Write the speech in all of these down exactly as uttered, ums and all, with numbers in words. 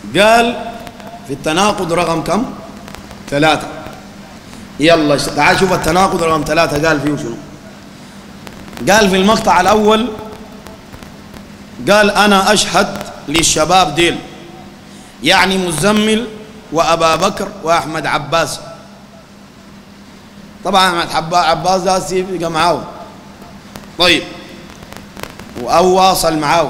قال في التناقض رقم كم؟ ثلاثة. يلا تعال شوف التناقض رقم ثلاثة قال فيه شنو. قال في المقطع الأول قال أنا أشهد للشباب ديل، يعني مزمل وأبا بكر وأحمد عباس. طبعا أحمد عباس ده يبقى معاه طيب، أو واصل معاه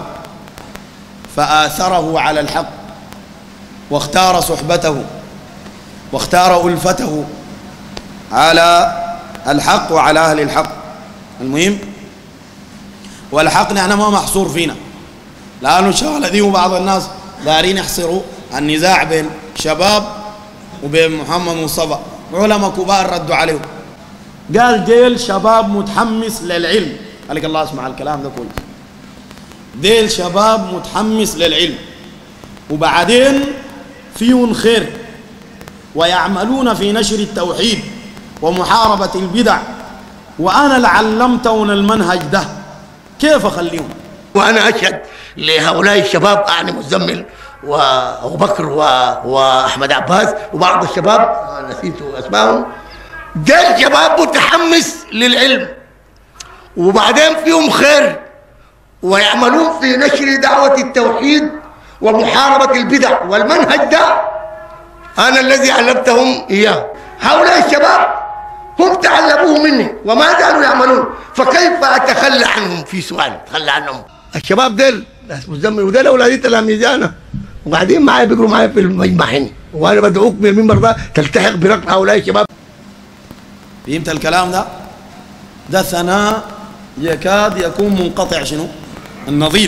فآثره على الحق واختار صحبته واختار ألفته على الحق وعلى أهل الحق. المهم والحق نحن ما محصور فينا، لأنه الشغلة دي وبعض الناس دارين يحصروا النزاع بين شباب وبين محمد مصطفى. علماء كبار ردوا عليه، قال ديل شباب متحمس للعلم. قال الله اسمع الكلام ده كله، ديل شباب متحمس للعلم وبعدين فيهم خير ويعملون في نشر التوحيد ومحاربة البدع، وأنا لعلمتهم المنهج ده، كيف أخليهم؟ وأنا أشهد لهؤلاء الشباب، أعني مزمل وأبو بكر وأحمد عباس وبعض الشباب نسيت أسمائهم، ده الشباب متحمس للعلم وبعدين فيهم خير ويعملون في نشر دعوة التوحيد ومحاربة البدع، والمنهج ده أنا الذي علمتهم إياه. هؤلاء الشباب هم تعلموه مني وما زالوا يعملون، فكيف أتخلى عنهم؟ في سؤال أتخلى عنهم. الشباب ديل ناس مزمل وديل أولادي تلاميذانا وقاعدين معايا بيقروا معايا في المجمع هنا، وأنا بدعوك من المنبر ده تلتحق برقم هؤلاء الشباب. فهمت الكلام ده؟ ده ثناء يكاد يكون منقطع شنو؟ النظير.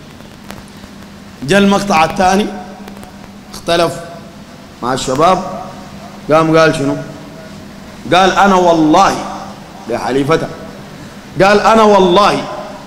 جاء المقطع الثاني اختلف مع الشباب، قام قال شنو؟ قال أنا والله لحليفته، قال أنا والله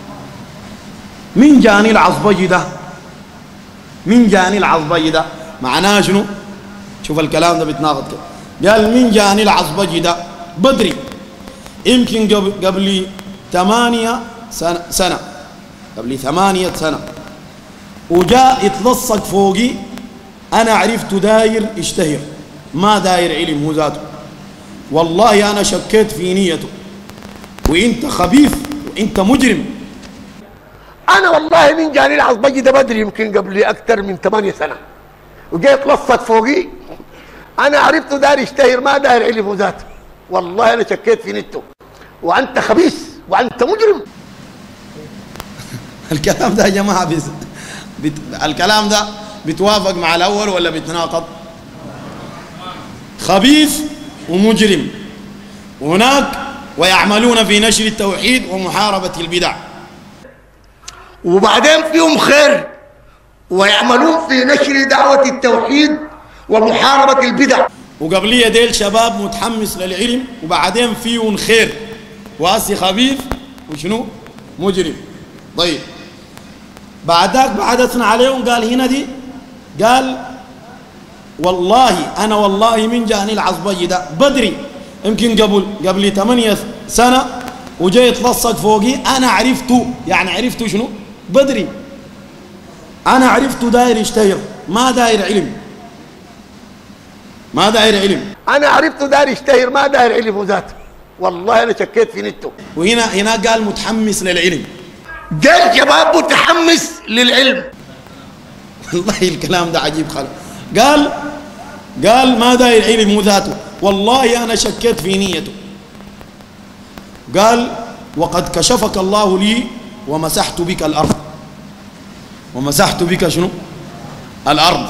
من جاني العصبجي ده، من جاني العصبجي ده معناه شنو؟ شوف الكلام ده بيتناقض كده. قال من جاني العصبجي ده بدري، يمكن قبل قبل ثمانية سنة, سنة قبل ثمانية سنة وجاء يتلصق فوقي، أنا عرفت داير اشتهر ما داير علم هو ذاته، والله أنا شكيت في نيته، وإنت خبيث وإنت مجرم. أنا والله من جاني العصبجي ده بدري يمكن قبل أكثر من ثمانية سنة وجاء يتلصق فوقي، أنا عرفت داير اشتهر ما داير علم هو ذاته، والله أنا شكيت في نيته وأنت خبيث وأنت مجرم. الكلام ده يا جماعة بيز... بت... الكلام ده بيتوافق مع الأول ولا بيتناقض؟ خبيث ومجرم، وهناك ويعملون في نشر التوحيد ومحاربة البدع، وبعدين فيهم خير ويعملون في نشر دعوة التوحيد ومحاربة البدع. وقبلية ديل شباب متحمس للعلم وبعدين فيهم خير، واسي خبيث وشنو؟ مجرم. طيب بعدك بعد اثنى عليهم قال هنا دي، قال والله أنا والله من جاني العصبجي ده بدري يمكن قبل قبل ثمانية سنة وجاي يتلصق فوقي، أنا عرفته، يعني عرفته شنو؟ بدري أنا عرفته داير يشتهر ما داير علم، ما داير علم. أنا عرفته داير يشتهر ما داير علم ذاته، والله أنا شكيت في نيته. وهنا هنا قال متحمس للعلم، ده الشباب متحمس للعلم. والله الكلام ده عجيب خالص. قال قال ما داير علم ذاته، والله أنا شكيت في نيته. قال وقد كشفك الله لي ومسحت بك الأرض، ومسحت بك شنو؟ الأرض.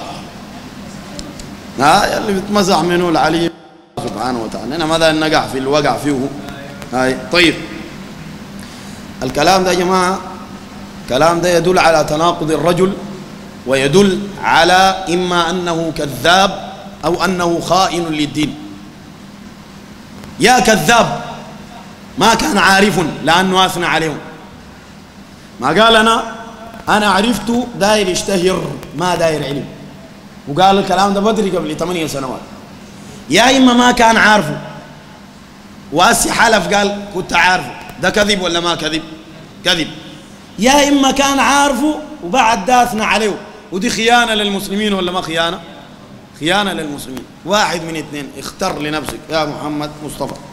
ها اللي بتمسح منه العلي سبحانه وتعالى، أنا ماذا نقع في الوقع فيه هاي. طيب الكلام ده يا جماعة، الكلام ده يدل على تناقض الرجل، ويدل على إما أنه كذاب أو أنه خائن للدين. يا كذاب ما كان عارف لأنه أثنى عليهم، ما قال أنا أنا عرفت داير يشتهر ما داير علم، وقال الكلام ده بدري قبل ثمانية سنوات. يا إما ما كان عارفه وأسي حلف قال كنت عارفه، ده كذب ولا ما كذب؟ كذب. يا إما كان عارفه وبعد ده أثنى عليه ودي خيانة للمسلمين ولا ما خيانة؟ خيانة للمسلمين. واحد من اثنين، اختر لنفسك يا محمد مصطفى.